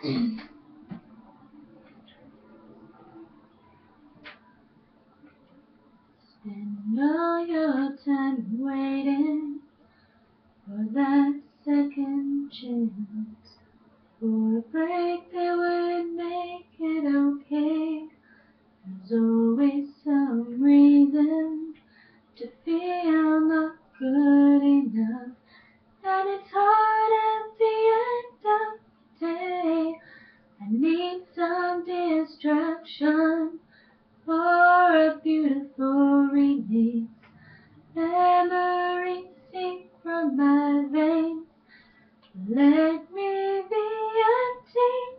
Spend all your time waiting for that second chance, for a break that would make it okay. There's always some reason to feel not good enough, and it's hard at the end of the day. I need some distraction for a beautiful release. Memories seep from my veins. Let me be empty.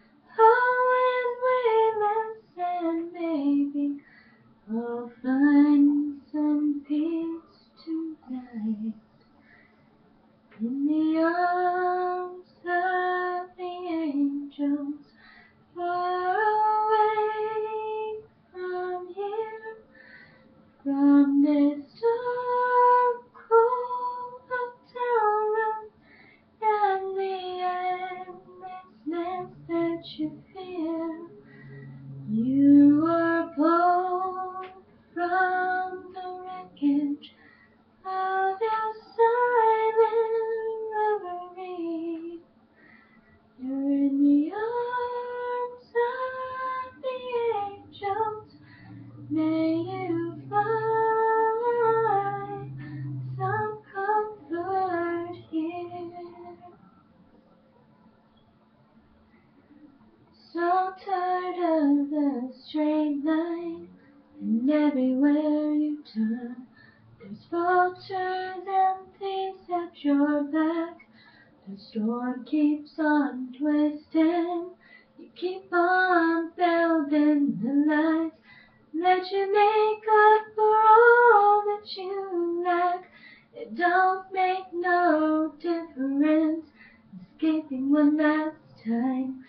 Oh, and weightless, and maybe I'll find some peace tonight in the arms of the angels, far away from here, from this dark, cold hotel room, and the endlessness that you fear. You are pulled from the wreckage of your silent reverie. You're in the arms of the angels. May you find some comfort here. So tired of the straight line, and everywhere you turn, there's vultures and thieves at your back. The storm keeps on twisting. You keep on building the lies that you make up for all that you lack. It don't make no difference escaping one last time.